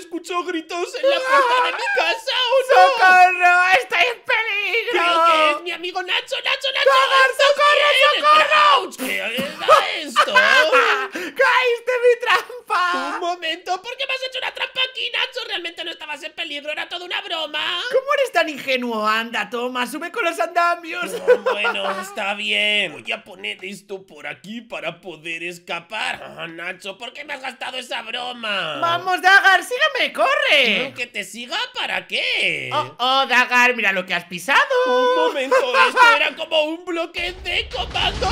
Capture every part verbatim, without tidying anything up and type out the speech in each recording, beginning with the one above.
escucho gritos en la puerta de mi casa, ¿o no? ¡Socorro! ¡Estoy en peligro! Creo que es mi amigo Nacho, Nacho, Nacho. ¡Socorro, ¡Estás socorro, bien! Espera, ouch, ¿qué es esto? ¡Caíste en mi trampa! Un momento, ¿por qué me has hecho una trampa aquí, Nacho? Realmente no estabas en peligro, era toda una broma. ¿Cómo eres tan ingenuo? Anda, toma, sube con los andamios. Oh, bueno, está bien. Voy a poner esto por aquí para poder escapar. Ah, Nacho, ¿por qué me has gastado esa broma? ¡Vamos, Dagar! ¡Sígueme! ¡Corre! ¿Que te siga? ¿Para qué? Oh, oh, Dagar, mira lo que has pisado. Un momento, esto era como un bloque de comandos.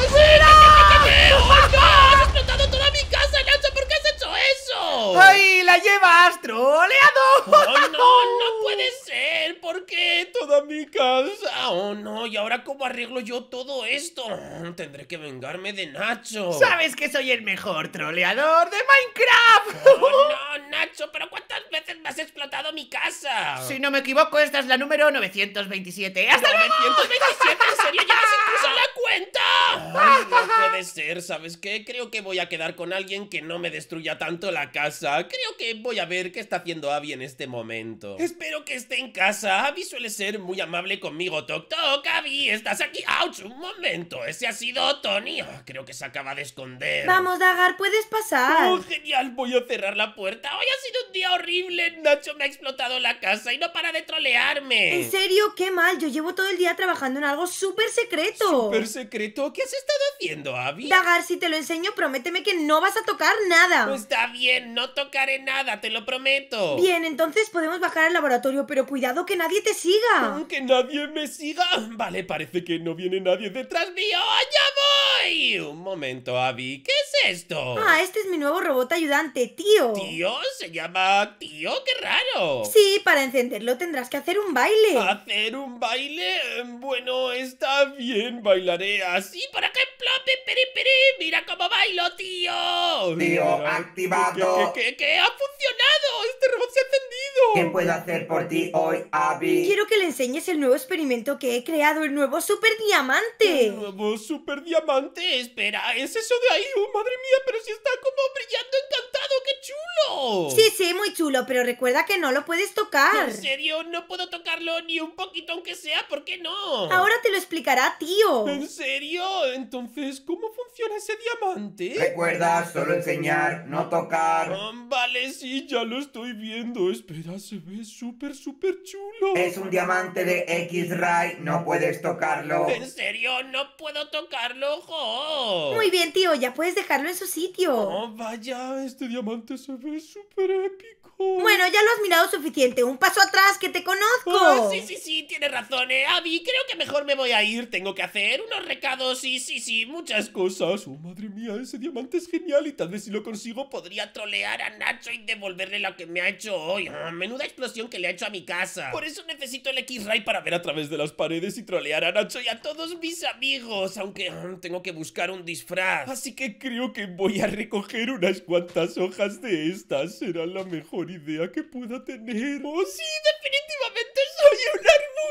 ¡Oh, no! ¡Has explotado toda mi casa, Nacho! ¿Por qué has hecho eso? ¡Ay, la llevas! ¡Troleado! ¡Oh, no! ¡No puede ser! ¿Por qué toda mi casa? ¡Oh, no! ¿Y ahora cómo arreglo yo todo esto? Tendré que vengarme de Nacho. ¿Sabes que soy el mejor troleador de Minecraft? ¡Oh, no, Nacho! ¿Pero cuántas veces me has explotado mi casa? Si no me equivoco, esta es la número novecientos veintisiete. ¡Hasta novecientos veintisiete! ¿En serio? ¿Llevas incluso la cuenta? Ay, no puede ser, ¿sabes qué? Creo que voy a quedar con alguien que no me destruya tanto la casa. Creo que voy a ver qué está haciendo Abby en este momento. Espero que esté en casa. Abby suele ser muy amable conmigo. Toc, toc, Abby, ¿estás aquí? ¡Auch! Un momento, ese ha sido Tony. Ah, creo que se acaba de esconder. Vamos, Dagar, puedes pasar. ¡Oh, genial! Voy a cerrar la puerta. Hoy ha sido un día horrible. Nacho me ha explotado la casa y no para de trolearme. En serio, qué mal. Yo llevo todo el día trabajando en algo súper secreto. ¿Súper secreto? ¿Qué has estado haciendo, Abby? Dagar, si te lo enseño, prométeme que no vas a tocar nada. Está bien, no tocaré nada, te lo prometo. Bien, entonces podemos bajar al laboratorio, pero cuidado que nadie te siga. ¿Que nadie me siga? Vale, parece que no viene nadie detrás mío. ¡Allá voy! Un momento, Abby, ¿qué es esto? Ah, este es mi nuevo robot ayudante, tío. ¿Tío? ¿Se llama tío? ¡Qué raro! Sí, para encenderlo tendrás que hacer un baile. ¿Hacer un baile? Bueno, está bien, bailaré así, por ejemplo. ¡Pipiri, piri! ¡Mira cómo bailo, tío! Tío, Mira. activado. ¿Qué, qué, qué, qué? ¡Ha funcionado! ¡Este robot se ha encendido! ¿Qué puedo hacer por ti hoy, Abby? Quiero que le enseñes el nuevo experimento que he creado, el nuevo super diamante. ¿Un nuevo super diamante? Espera, ¿es eso de ahí? ¡Oh, madre mía! Pero si está como brillando encantado, ¡qué chulo! Sí, sí, muy chulo, pero recuerda que no lo puedes tocar. ¿En serio? No puedo tocarlo ni un poquito aunque sea, ¿por qué no? Ahora te lo explicará, tío. ¿En serio? Entonces, ¿cómo funciona ese diamante? Recuerda, solo enseñar, no tocar. Ah, vale, sí, ya lo estoy viendo. Espera, se ve súper, súper chulo. Es un diamante de X-Ray, no puedes tocarlo. ¿En serio? No puedo tocarlo, jo. Muy bien, tío, ya puedes dejarlo en su sitio. Oh, vaya, este diamante se ve súper épico. Bueno, ya lo has mirado suficiente. Un paso atrás, que te conozco. Oh, sí, sí, sí, tienes razón, eh, Abby. Creo que mejor me voy a ir. Tengo que hacer unos recados y sí, sí, muchas cosas. Oh, madre mía, ese diamante es genial y tal vez si lo consigo podría trolear a Nacho y devolverle lo que me ha hecho hoy. Ah, menuda explosión que le ha hecho a mi casa. Por eso necesito el X-Ray para ver a través de las paredes y trolear a Nacho y a todos mis amigos. Aunque ah, tengo que buscar un disfraz. Así que creo que voy a recoger unas cuantas hojas de estas. Será la mejor idea que pueda tener. ¡Oh, sí! ¡Definitivamente soy un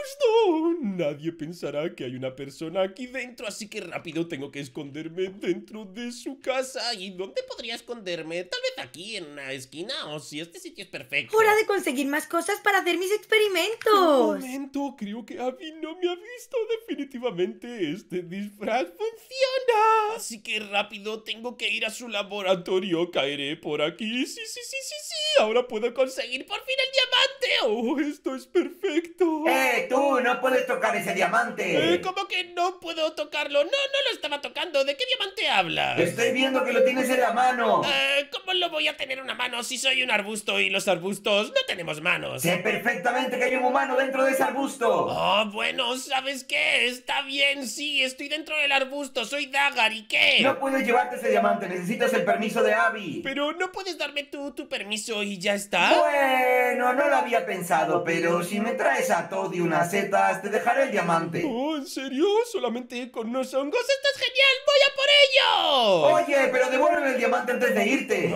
arbusto! Nadie pensará que hay una persona aquí dentro, así que rápido tengo que esconderme dentro de su casa. ¿Y dónde podría esconderme? Tal vez aquí, en una esquina. O si este sitio es perfecto. Hora de conseguir más cosas para hacer mis Un experimentos. momento, creo que Abby no me ha visto. Definitivamente este disfraz funciona. Así que rápido tengo que ir a su laboratorio. Caeré por aquí. Sí, sí, sí, sí, sí. Ahora puedo conseguir por fin el diamante. Oh, esto es perfecto. ¡Eh, tú! ¡No puedes tocar ese diamante! Eh, ¿Cómo que no puedo tocarlo? No, no lo estaba tocando. ¿De qué diamante hablas? Estoy viendo que lo tienes en la mano. Eh, ¿Cómo lo voy a tener en una mano si soy un arbusto y los arbustos no tenemos manos? Sé perfectamente que hay un humano dentro de ese arbusto. Oh, bueno, ¿sabes qué? Está bien, sí, estoy dentro del arbusto, soy Dagar, ¿y qué? No puedes llevarte ese diamante, necesitas el permiso de Abby. Pero no puedes darme tú tu permiso y ya está. Bueno, no lo había pensado, pero si me traes a Todd y unas setas, te dejaré el diamante. Oh, ¿en serio? ¿Solamente con unos hongos? ¡Esto es genial! ¡Voy a por ello! Oye, pero devuélveme el diamante antes de irte.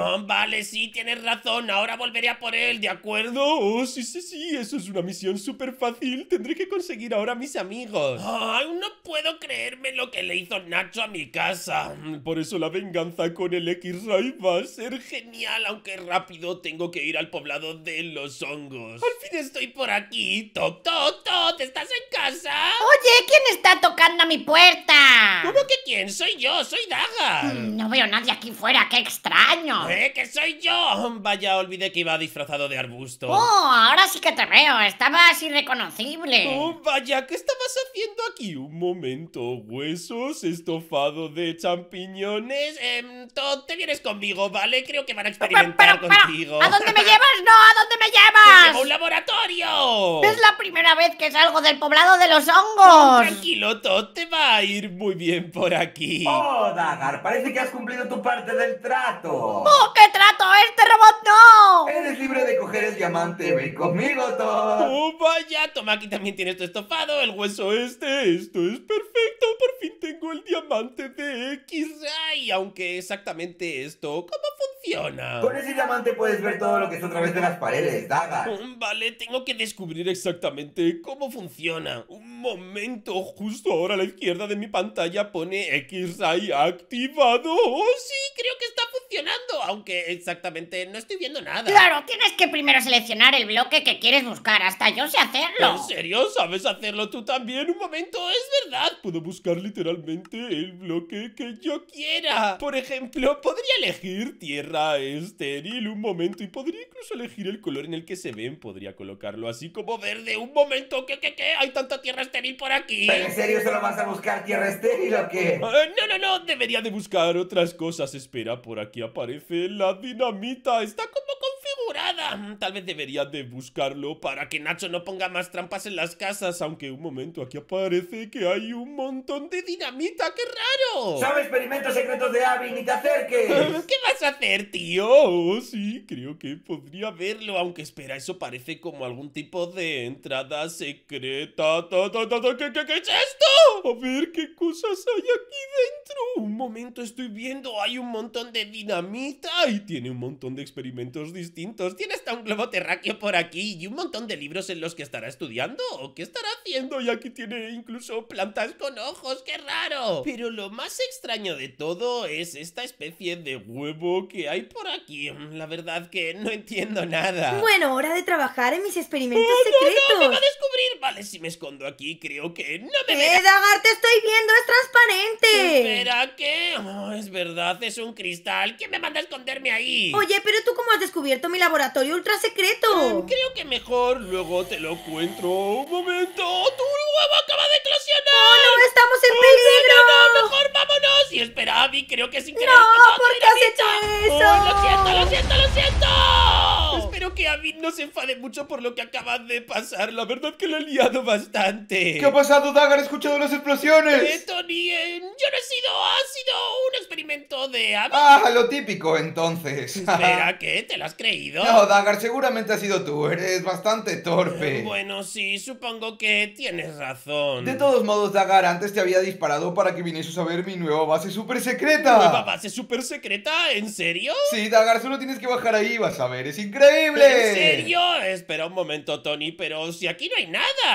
Oh, vale, sí, tienes razón. Ahora volveré a por él, ¿de acuerdo? Oh, sí, sí, sí, eso es una misión súper fácil. Tendré que conseguir ahora a mis amigos. Ay, no puedo creerme lo que le hizo Nacho a mi casa. Por eso la venganza con el X-Ray va a ser... Genial, aunque rápido tengo que ir al poblado de los hongos. Al fin estoy por aquí. Toc, toc, toc, ¿estás en casa? Oye, ¿quién está tocando a mi puerta? ¿Cómo que quién? Soy yo, soy Dagar. Mm, No veo a nadie aquí fuera, qué extraño. ¿Eh? ¿Que soy yo? Vaya, olvidé que iba disfrazado de arbusto. Oh, ahora sí que te veo, estabas irreconocible. Oh, vaya, ¿qué estabas haciendo aquí? Un momento, huesos, estofado de champiñones... Em, Todd, te vienes conmigo, ¿vale? Creo que van a Pero, experimentar pero, pero, contigo. ¿a dónde me llevas? No, ¿a dónde me ¡Te llevo a un llevas? laboratorio! Es la primera vez que salgo del poblado de los hongos. Tranquilo, Todd, te va a ir muy bien por aquí. Oh, Dagar, parece que has cumplido tu parte del trato. ¡Oh, qué trato! ¡Este robot no! Eres libre de coger el diamante. Ven conmigo, Todd. Oh, Vaya, toma, aquí también tienes tu estofado, el hueso. hueso este, esto es perfecto. Por fin tengo el diamante de X-Ray. Aunque exactamente esto, ¿cómo funciona? Con ese diamante puedes ver todo lo que está a través de las paredes, Dagar. Mm, Vale, tengo que descubrir exactamente cómo funciona. Un momento, justo ahora a la izquierda de mi pantalla pone X-Ray activado. Oh, sí, creo que está funcionando, aunque exactamente no estoy viendo nada. Claro, tienes que primero seleccionar el bloque que quieres buscar, hasta yo sé hacerlo. ¿En serio? ¿Sabes hacerlo tú también? Un momento, es verdad. Puedo buscar literalmente el bloque que yo Quiera. Por ejemplo, podría elegir tierra estéril un momento y podría incluso elegir el color en el que se ven. Podría colocarlo así como Como verde, un momento, ¿qué, qué, qué? Hay tanta tierra estéril por aquí. ¿Pero en serio solo vas a buscar tierra estéril o qué? Eh, no, no, no, debería de buscar otras cosas. Espera, por aquí aparece la dinamita. Está como configurada. Mm, Tal vez debería Debería de buscarlo para que Nacho no ponga más trampas en las casas. Aunque un momento, aquí aparece que hay un montón de dinamita. ¡Qué raro! Son experimentos secretos de Abby, ni te acerques. ¿Qué vas a hacer, tío? Oh, sí, creo que podría verlo. Aunque espera, eso parece como algún tipo de entrada secreta. Ta, ta, ta, ta, ¿Qué, qué, qué es esto? A ver qué cosas hay aquí dentro. Un momento, estoy viendo. Hay un montón de dinamita y tiene un montón de experimentos distintos. Tiene hasta un globo terráqueo por aquí y un montón de libros en los que estará estudiando. ¿O qué estará haciendo? Y aquí tiene incluso plantas con ojos. ¡Qué raro! Pero lo más extraño de todo es esta especie de huevo que hay por aquí. La verdad que no entiendo nada. Bueno, hora de trabajar en mis experimentos ¡No, secretos. me va a descubrir! Vale, si me escondo aquí, creo que no me ¡Eh, verá. Dagar, te estoy viendo! ¡Es transparente! Espera, ¿qué? Oh, es verdad, es un cristal. ¿Quién me manda a esconderme ahí? Oye, pero tú cómo has descubierto mi laboratorio ultra secreto. Mm, Creo que mejor luego te lo cuento. Un momento, tu huevo acaba de eclosionar. ¡Oh, no! ¡Estamos en Oh, peligro! No, no, no, mejor vámonos. Y espera, Abby, creo que sin querer. ¡No! he pasado ¿Por qué has dinamita. hecho eso? Oh, lo siento, lo siento, lo siento. Espero que Abby no se enfade mucho por lo que acaba de pasar. La verdad que lo he liado bastante. ¿Qué ha pasado, Dagar? He escuchado las Eh, explosiones. Tony, eh, yo no he sido, ha sido un experimento de Abby. Ah, lo típico, entonces. Espera, ¿qué? ¿Te lo has creído? No, Dagar, seguramente has sido tú. Eres bastante torpe. Bueno, sí, supongo que tienes razón. De todos modos, Dagar, antes te había disparado para que vinieses a ver mi nueva base super ¿Nueva secreta. base súper secreta? ¿En serio? Sí, Dagar, solo tienes que bajar ahí y vas a ver. ¡Es ¿En increíble! serio? Espera un momento, Tony, pero si aquí no hay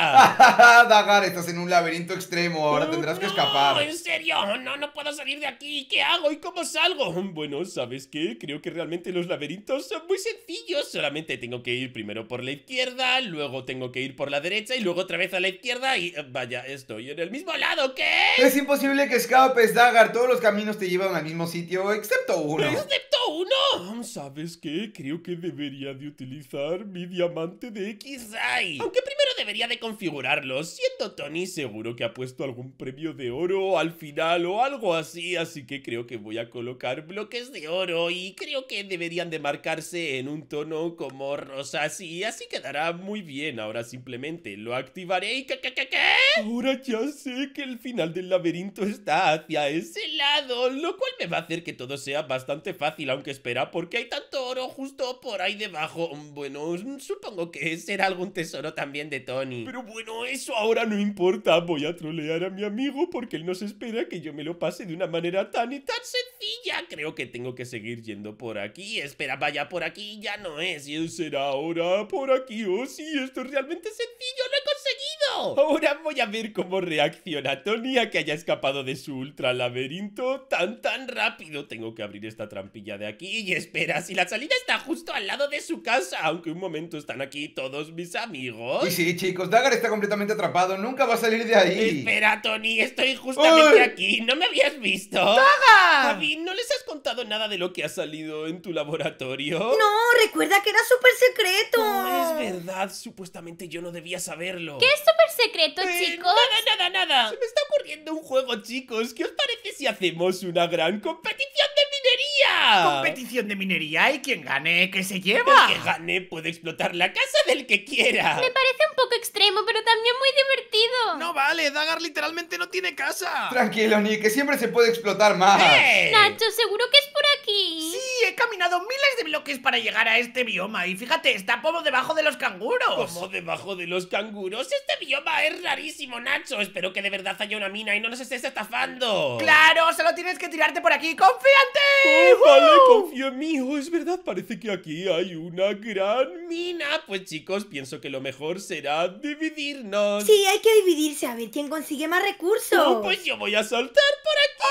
nada. Dagar, estás en un laberinto extremo. Ahora tendrás que No, escapar. en serio, no, no puedo salir de aquí. ¿Qué hago y cómo salgo? Bueno, ¿sabes qué? Creo que realmente los laberintos son muy sencillos. Solamente tengo que ir primero por la izquierda, luego tengo que ir por la derecha y luego otra vez a la izquierda y... eh, Vaya, estoy en el mismo lado, ¿qué? Es imposible que escapes, Dagar. Todos los caminos te llevan al mismo sitio, excepto uno. Excepto uno. ¿Sabes qué? Creo que debería de utilizar mi diamante de X-Ray. Aunque primero debería de configurarlo. Siendo Tony seguro que ha puesto algún premio de oro al final o algo así, así que creo que voy a colocar bloques de oro y creo que deberían de marcarse en un tono como rosa así, así quedará muy bien. Ahora simplemente lo activaré y... ¿Qué, qué, qué, qué? Ahora ya sé que el final del laberinto está hacia ese lado, lo cual me va a hacer que todo sea bastante fácil, aunque espera, porque hay tanto oro justo por ahí debajo. Bueno, supongo que será algún tesoro también de Tony. Pero bueno, eso ahora no importa. Voy a trolear a mi amigo porque él no se espera que yo me lo pase de una manera tan y tan Sencilla, creo que tengo que seguir yendo por aquí. Espera, vaya, por aquí ya no es. ¿Quién será ahora por aquí? Oh, sí, esto es realmente ¡Sencillo, lo he conseguido! Ahora voy a ver cómo reacciona Tony a que haya escapado de su ultra laberinto tan tan rápido. Tengo que abrir esta trampilla de aquí Y espera, si la salida está justo al lado de su casa. aunque un momento están aquí todos mis amigos. Y sí, chicos, Dagger está completamente atrapado, nunca va a salir de ahí. Espera, Tony, estoy justamente ¡Uy! aquí. ¿No me habías visto? ¡Daga! Javi, ¿no les has contado nada de lo que ha salido en tu laboratorio? No, recuerda que era súper secreto. No, es verdad, supuestamente yo no debía saberlo. ¿Qué es súper secreto, Eh, chicos? Nada, nada, nada. Se me está ocurriendo un juego, chicos. ¿Qué os parece si hacemos una gran competición de minería? Competición de minería y quien gane, ¿qué se lleva? El que gane puede explotar la casa del que quiera. Me parece un poco extremo, pero también muy divertido. No vale, Dagger literalmente no tiene casa. Tranquilo, Nick, que siempre se puede explotar más. ¡Eh! Nacho, seguro que es por aquí. Sí, he caminado miles de bloques para llegar a este bioma y fíjate, está como debajo de los canguros. Como debajo de los canguros. Este bioma es rarísimo, Nacho. Espero que de verdad haya una mina y no nos estés estafando. Claro, solo tienes que tirarte por aquí. ¡Confía en ti! Oh, vale, ¡Uh! confío en mí. Oh, es verdad, parece que aquí hay una gran Mina, pues chicos, pienso que lo mejor será dividirnos. Sí, hay que dividirse a ver quién consigue más recursos. Oh, pues yo voy a saltar por aquí.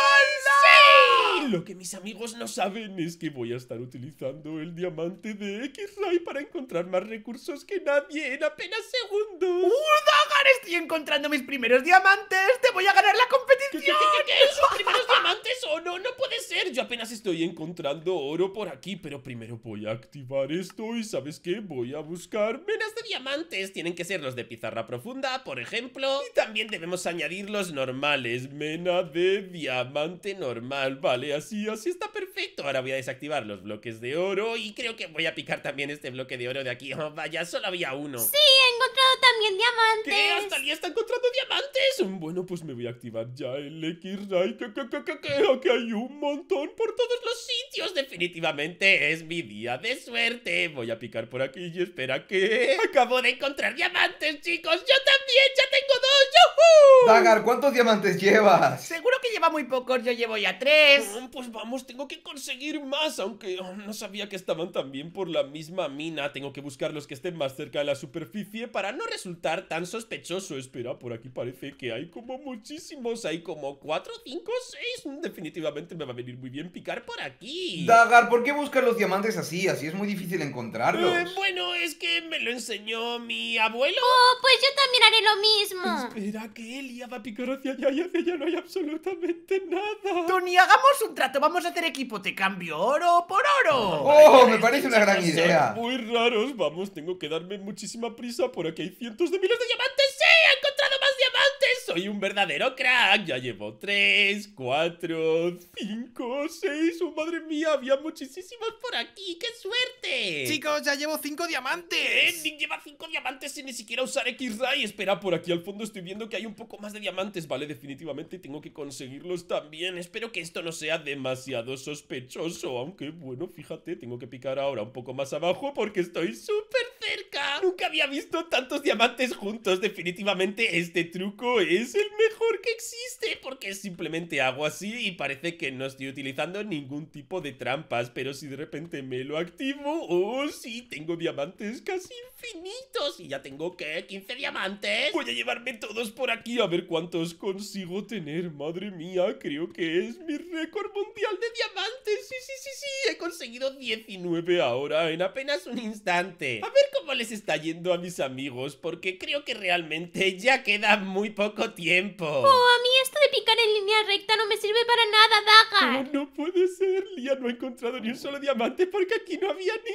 ¡Sí! Lo que mis amigos no saben es que voy a estar utilizando el diamante de X-Ray para encontrar más recursos que nadie en apenas segundos. ¡Uh, Dagger! Estoy encontrando mis primeros diamantes. ¡Te voy a ganar la ¿Qué, competición! qué, qué, qué, qué? ¿Sus primeros diamantes o no? No puede ser. Yo apenas estoy encontrando oro por aquí, pero primero voy a activar esto y ¿sabes qué? Voy a buscar Menas de diamantes tienen que ser los de pizarra profunda, por ejemplo. Y también debemos añadir los normales. mena de diamante normal. Vale, así, así está Perfecto, ahora voy a desactivar los bloques de oro y creo que voy a picar también este bloque de oro de aquí. Oh, vaya, solo había uno. Sí, he encontrado también diamantes. ¿Qué? ¿Hasta allí está encontrando diamantes? Bueno, pues me voy a activar ya el X-Ray. ¿Qué, qué, qué, qué, qué? Aquí hay un montón por todos los sitios. Definitivamente es mi día de suerte. Voy a picar por aquí y espera que... Acabo de encontrar diamantes, chicos. Yo también, ya tengo dos. ¡Yujú! Dagger, ¿cuántos diamantes llevas? Seguro que lleva muy pocos, yo llevo ya tres. Oh, pues vamos, tengo que conseguir más, aunque oh, no sabía que estaban también por la misma mina. Tengo que buscar los que estén más cerca de la superficie para no resultar tan sospechoso. Espera, por aquí parece que hay como muchísimos. Hay como cuatro, cinco, seis. Definitivamente me va a venir muy bien picar por aquí. Dagger, ¿por qué buscas los diamantes así? Así es muy difícil encontrarlos. Eh, bueno, es que me lo enseñó mi abuelo. Oh, pues yo también haré lo mismo. Espera, que Elia va a picar hacia allá y hacia allá no hay absolutamente nada. Tony, hagamos un trato. Vamos a hacer equipo. Te cambio oro por oro. Oh, me parece una gran idea. Muy raros, vamos, tengo que darme muchísima prisa. Por aquí hay cientos de miles de ¡Diamantes! ¡Sí! ¡He encontrado más diamantes! Soy un verdadero crack. Ya llevo tres, cuatro, cinco, seis. Oh, madre mía, había muchísimos por aquí. ¡Qué suerte! Chicos, ya llevo cinco ¿Eh? diamantes. Nick lleva cinco diamantes sin ni siquiera usar X-Ray. Espera, por aquí al fondo estoy viendo que hay un poco más de diamantes. Vale, definitivamente tengo que conseguirlos también. Espero que esto no sea demasiado sospechoso. Aunque, bueno, fíjate, tengo que picar ahora un poco más abajo porque estoy súper cerca. Nunca había visto tantos diamantes juntos. Definitivamente este truco es el mejor que existe, porque simplemente hago así y parece que no estoy utilizando ningún tipo de trampas. Pero si de repente me lo activo, oh sí, tengo diamantes casi infinitos. Y ya tengo, ¿qué? ¿quince diamantes? Voy a llevarme todos por aquí a ver cuántos consigo tener. Madre mía, creo que es mi récord mundial de diamantes. Sí, sí, sí, sí, he conseguido diecinueve ahora en apenas un instante. A ver cómo les está yendo a mis amigos, porque creo que realmente ya queda muy poco tiempo. Oh, a mí esto de picar en línea recta no me sirve para nada, Dagger. Oh, no puede ser, Lia no ha encontrado ni un solo diamante porque aquí no había ninguno.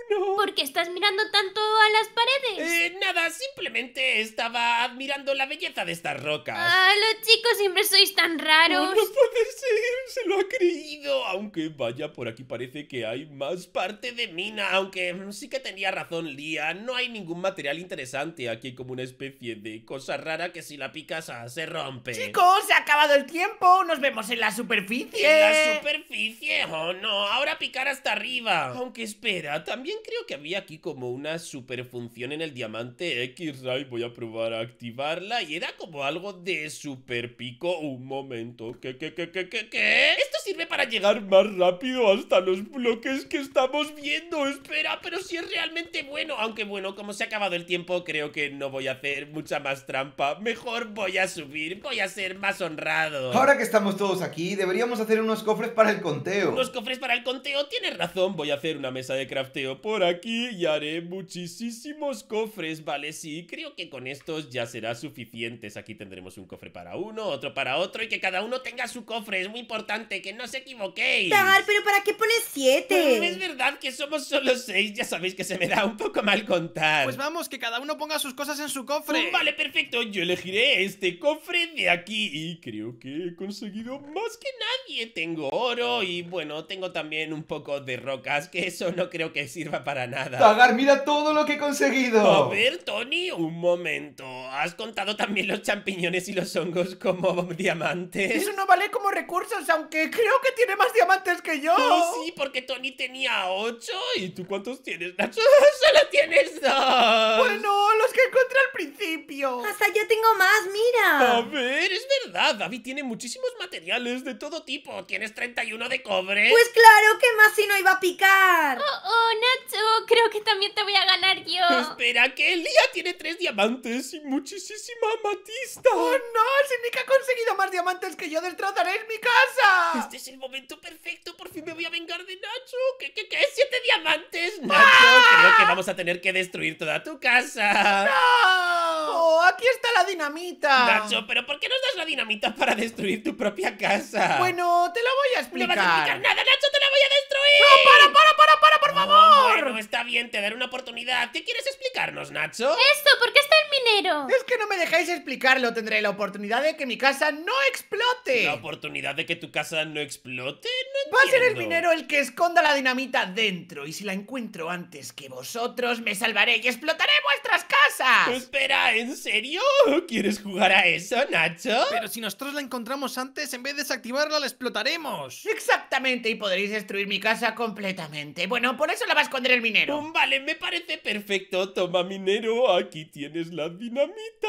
no. ¿Por qué estás mirando tanto a las paredes? Eh, nada, simplemente estaba admirando la belleza de estas rocas. Ah, los chicos siempre sois tan No, raros. no puede ser, se lo ha creído. Aunque vaya, por aquí parece que hay más parte de mina. Aunque mm, sí que tenía razón Lía, no hay ningún material interesante. Aquí hay como una especie de cosa rara que si la picas ah, se rompe. Chicos, se ha acabado el tiempo. Nos vemos en la superficie. ¿En la superficie? Oh no, ahora picar hasta arriba. Aunque espera, también creo que había aquí como una superfunción en el diamante X-Ray. Voy a probar a activarla y era como algo de super pico. Un momento, ¿qué, qué, qué, qué, qué, qué? Esto sirve para llegar más rápido hasta los bloques que estamos viendo. Espera, pero si es realmente bueno. Aunque bueno, como se ha acabado el tiempo, creo que no voy a hacer mucha más trampa. Mejor voy a subir, voy a ser más honrado. Ahora que estamos todos aquí, deberíamos hacer unos cofres para el conteo. Unos cofres para el conteo, tienes razón. Voy a hacer una mesa de crafteo por aquí y haré muchísimos cofres. Vale, sí, creo que con estos ya será suficientes. Aquí tendremos un cofre para uno, otro para otro y que cada uno tenga su cofre. Es muy importante, que no os equivoquéis. Dagar, ¿pero para qué pones Mm, siete? Es verdad que somos solo seis. Ya sabéis que se me da un poco mal contar. Pues vamos, que cada uno ponga sus cosas en su cofre. Vale, perfecto, yo elegiré este cofre de aquí y creo que he conseguido más que nadie. Tengo oro y bueno, tengo también un poco de rocas, que eso no creo que sirva para nada. Dagar, mira todo lo que he conseguido. A ver, Tony, un momento. ¿Has contado también los champiñones y los hongos como diamantes? Eso no vale como recursos, aunque creo que tiene más diamantes que yo. Oh, sí, porque Tony tenía ocho. ¿Y tú cuántos tienes, Nacho? ¡Solo tienes dos! Bueno, los que encontré al principio. Hasta yo tengo más, A mira. ver, es verdad, David tiene muchísimos materiales de todo tipo. ¿Tienes treinta y uno de cobre? Pues claro, ¿qué más si no iba a picar? Oh, oh, Nacho, creo que también te voy a ganar yo. Espera, que Lía tiene tres diamantes y muchísima amatista. ¡Oh, no! Si Nick ha conseguido más diamantes que yo, destrozaréis mi casa. Este es el momento perfecto, por fin me voy a vengar de Nacho. ¿Qué, qué, qué? ¿Siete diamantes? Nacho, creo que vamos a tener que destruir toda tu casa. ¡No! ¡Oh, aquí está la dinamita! Nacho, ¿pero por qué nos das la dinamita para destruir tu propia casa? Bueno, te lo voy a no explicar. vas a explicar nada, Nacho, te la voy a destruir. ¡No, para, para, para, para, por Oh, favor! bueno, está bien, te daré una oportunidad. ¿Qué quieres explicarnos, Nacho? Esto, ¿por qué está el minero? Es que no me dejáis explicarlo. Tendré la oportunidad de que mi casa no explote. ¿La oportunidad de que tu casa no explote? No Va a ser el entiendo. minero el que esconda la dinamita dentro. Y si la encuentro antes que vosotros, me salvaré y explotaré vuestras casas. Espera, ¿en serio? ¿Quieres jugar a eso, Nacho? Pero si nosotros la encontramos antes, en vez de desactivarla, la explotaremos. Exactamente, y podréis destruir mi casa completamente. Bueno, por eso la va a esconder el minero. Mm, Vale, me parece perfecto. Toma, minero, aquí tienes la dinamita.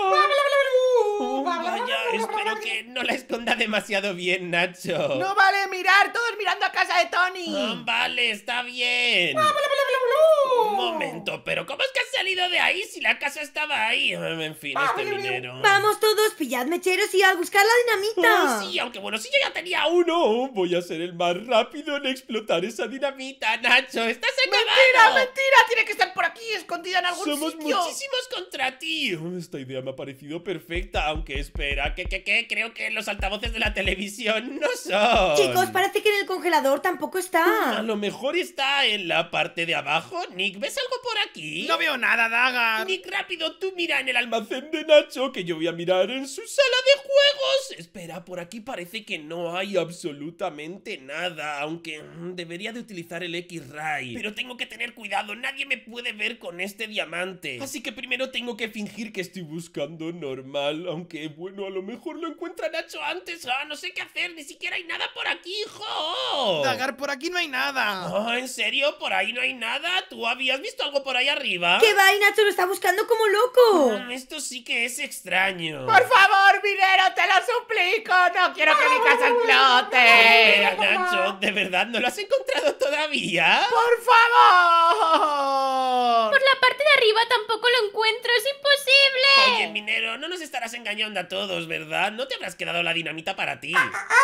Oh, vaya, espero que no la esconda demasiado bien, Nacho. No vale mirar, todos mirando a casa de Tony. Ah, vale, está bien. Un momento, pero ¿cómo es que has salido de ahí si la casa estaba ahí? Ah, En fin, este minero. Vamos todos, pillad mecheros y a buscar la dinamita. Oh, sí, aunque bueno, si yo ya tenía uno, voy a ser el más rápido en explotar esa dinamita, Nacho. ¡Estás Mentira, acabado! mentira, tiene que estar por aquí, escondida en algún Somos sitio. muchísimos contra ti. Oh, esta idea me ha parecido perfecta, aunque espera, que, que, que, creo que los altavoces de la televisión no son. Chicos, parece que en el congelador tampoco A está. lo mejor está en la parte de abajo. Nick, ¿ves algo por aquí? No veo nada, Dagar. Nick, rápido, tú mira en el almacén de Nacho, que yo voy a mirar en su sala de juegos. Espera, por aquí parece que no hay absolutamente nada, aunque mm, debería de utilizar el X-Ray. Pero tengo que tener cuidado, nadie me puede ver con este diamante. Así que primero tengo que fingir que estoy buscando normal, aunque bueno, a lo mejor lo encuentra Nacho antes. Ah, no sé qué hacer, ni siquiera hay nada por aquí, hijo. Dagar, por aquí no hay nada. Oh, ¿en serio? ¿Por ahí no hay nada? ¿Tú habías visto algo por ahí arriba? ¿Qué va? Y Nacho lo está buscando como loco. Mm, Esto sí que es extraño. Por favor, minero, te lo suplico. No quiero que mi casa Espera, explote. Nacho, ¿de verdad no lo has encontrado todavía? Por favor. Por la parte de arriba tampoco lo encuentro, es imposible. Oye, minero, no nos estarás engañando a todos, ¿verdad? No te habrás quedado la dinamita para ti.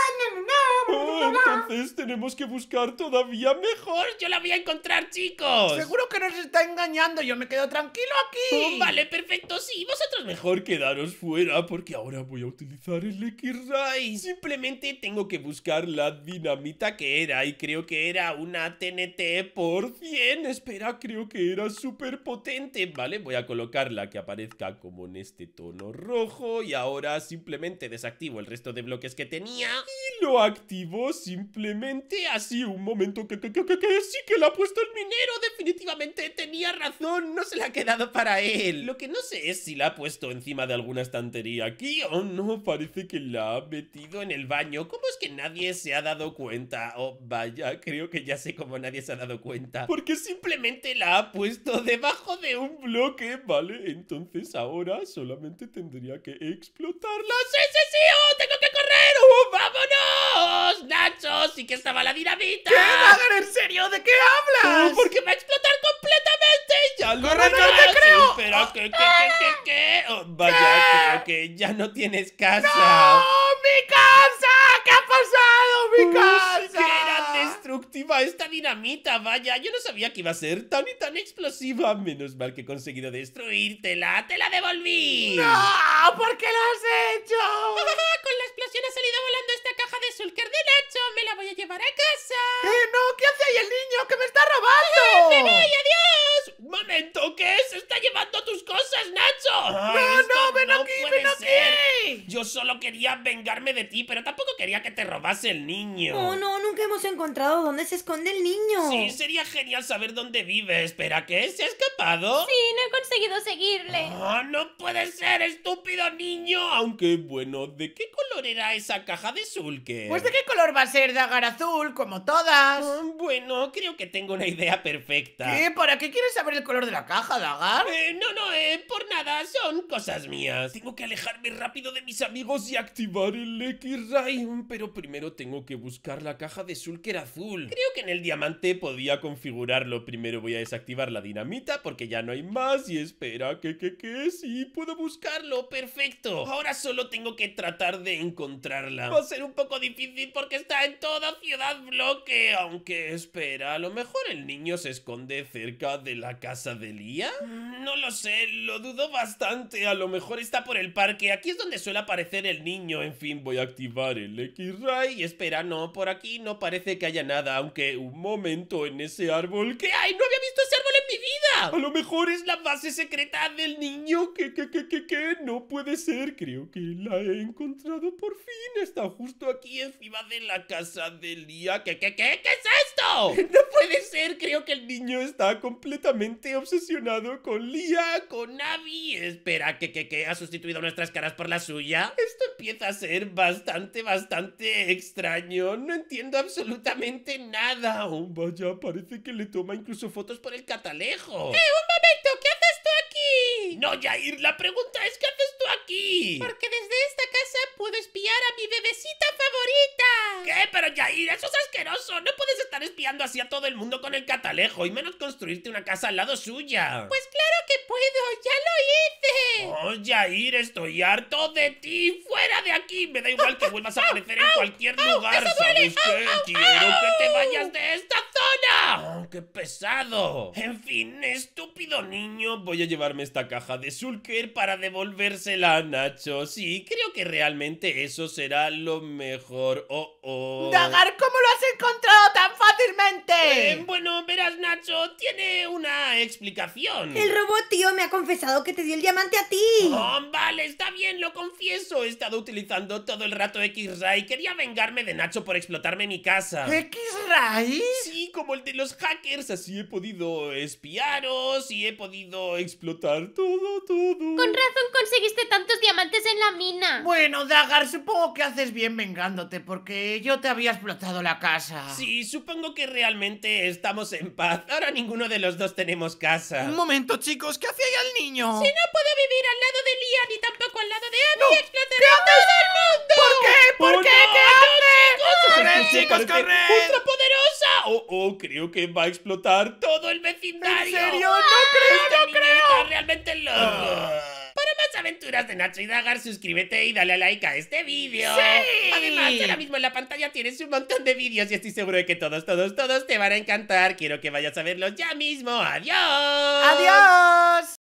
Oh, entonces tenemos que buscar todavía mejor. Yo la voy a encontrar, chicos. Seguro que nos está engañando. Yo me quedo tranquilo aquí. Oh, vale, perfecto, sí, vosotros mejor. Mejor quedaros fuera porque ahora voy a utilizar el X-Ray. Simplemente tengo que buscar la dinamita que era y creo que era una T N T por cien. Espera, creo que era súper potente. Vale, voy a colocarla que aparezca como en este tono rojo y ahora simplemente desactivo el resto de bloques que tenía y lo activo simplemente así. Un momento, que, que, que, que, que sí que la ha puesto el minero. Definitivamente tenía razón, no se la ha quedado para él. Lo que no sé es si la ha puesto encima de alguna estantería aquí o no, parece que la ha metido en el baño. ¿Cómo es que nadie se ha dado cuenta? Oh, vaya, creo que ya sé cómo nadie se ha dado cuenta. Porque simplemente la ha puesto debajo de un bloque. Vale, entonces ahora solamente tendría que explotarla. ¡Sí, sí, sí! ¡Oh, tengo que correr! ¡Oh, vámonos! ¡Nacho, sí que estaba la dinamita! ¿Qué, Dagger? ¿En serio? ¿De qué hablas? ¡Oh, porque va a explotar completamente! ¡Ya lo ¡Corre, no verás! te creo! Espera, ¿qué, qué, qué, qué, qué? Oh, vaya, creo que ya no tienes casa. ¡No! ¡Mi casa! ¿Qué ha pasado? ¡Mi Uf, casa! ¡Qué era destructiva esta dinamita! Vaya, yo no sabía que iba a ser tan y tan explosiva. Menos mal que he conseguido destruírtela. ¡Te la devolví! ¡No! ¿Por qué lo has hecho? Con la explosión ha salido volando esta caja de Sulker de Nacho. Me la voy a llevar a casa. ¡Eh, no! ¿Qué hace ahí el niño? ¡Que me está robando! ¡Me voy! ¡Adiós! ¡Un momento! ¿Qué? ¡Se está llevando tus cosas, Nacho! ¡No, Ay, esto no! ¡Ven no aquí, puede ven ser. aquí! Yo solo quería vengarme de ti, pero tampoco quería que te robase el niño. Oh, no, nunca hemos encontrado dónde se esconde el niño. Sí, sería genial saber dónde vive. Espera, ¿qué? ¿Se ha escapado? Sí, no he conseguido seguirle. ¡Oh, no puede ser, estúpido niño! Aunque, bueno, ¿de qué color era esa caja de Sulker? Pues ¿de qué color va a ser, Dagger? Azul, como todas. Ah, bueno, creo que tengo una idea perfecta. ¿Qué? ¿Para qué quieres saber el color de la caja, Dagger? Eh, no, no, eh, por nada, son cosas mías. Tengo que alejarme rápido de mis amigos y Activar el X-Ray, pero primero tengo que buscar la caja de Sulker azul. creo que en el diamante podía configurarlo. Primero voy a desactivar la dinamita porque ya no hay más. Y espera, que, que, que, sí, puedo buscarlo, perfecto. Ahora solo tengo que tratar de encontrarla. Va a ser un poco difícil porque está en toda Ciudad Bloque. Aunque, espera, a lo mejor el niño se esconde cerca de la casa de Lía. No lo sé, lo dudo bastante. A lo mejor está por el parque. Aquí es donde suele aparecer el niño. En fin, voy a activar el X-Ray. Y espera, no, por aquí no parece que haya nada. Aunque, un momento, en ese árbol... ¿Qué hay? ¡No había visto ese árbol en mi vida! A lo mejor es la base secreta del niño. ¿Qué, qué, qué, qué, qué? No puede ser. Creo que la he encontrado por fin. Está justo aquí encima de la casa de Lía. ¿Qué, qué, qué? ¿Qué es esto? No puede ser. Creo que el niño está completamente obsesionado con Lía, Con Abby. Espera, ¿qué, qué, qué? ¿Ha sustituido nuestras caras por la suya? Esto empieza a ser bastante, bastante extraño. No entiendo absolutamente nada. Oh, vaya, parece que le toma incluso fotos por el catalejo. ¡Eh, un momento! ¿Qué haces tú aquí? No, Jair, la pregunta es ¿qué haces tú aquí? Porque desde esta casa puedo espiar a mi bebecita favorita. ¿Qué? Pero Jair, eso es asqueroso. No puedes estar espiando así a todo el mundo con el catalejo y menos construirte una casa al lado suya. Pues claro que puedo, ya lo hice. Oh, Jair, estoy harto de ti. ¡Fuera de aquí! Me da igual que vuelvas a aparecer en cualquier lugar. ¿Sabes qué? Quiero que te vayas de esta zona. Oh, ¡qué pesado! En fin, estúpido niño. Voy a llevarme esta caja de Sulker para devolvérsela a Nacho. Sí, creo que realmente eso será lo mejor. Oh, oh. Dagger, ¿cómo lo has encontrado tan fácilmente? Eh, bueno, verás, Nacho, tiene una explicación. El robot tío me ha confesado que te dio el diamante a ti. Oh, vale, está bien, lo confieso. He estado utilizando todo el rato X-Ray. Quería vengarme de Nacho por explotarme mi casa. ¿X-Ray? Sí, como el de los hackers. Así he podido espiaros y he podido explotar todo, todo. Con razón conseguiste tantos diamantes en la mina. Bueno, Dagger, supongo que haces bien vengándote porque yo te había explotado la casa. Sí, supongo que realmente estamos en paz. Ahora ninguno de los dos tenemos casa. Un momento, chicos, ¿qué hace ahí el niño? Si no puedo vivir al lado de Lía ni tampoco al lado de Abby, No, explotaré ¿qué a todo haces? el mundo. ¿Por qué? ¿Por ¡Oh, qué? no, ¿Qué no, haces? ¡Corred, Se chicos, parece corred! ¡Ultrapoderosa! Oh, oh, creo que va a explotar todo el vecindario. ¿En serio? No creo, Esta no niña creo. está realmente loca. Para más aventuras de Nacho y Dagar, suscríbete y dale a like a este vídeo. ¡Sí! Además, ahora mismo en la pantalla tienes un montón de vídeos y estoy seguro de que todos, todos, todos te van a encantar. Quiero que vayas a verlos ya mismo. ¡Adiós! ¡Adiós!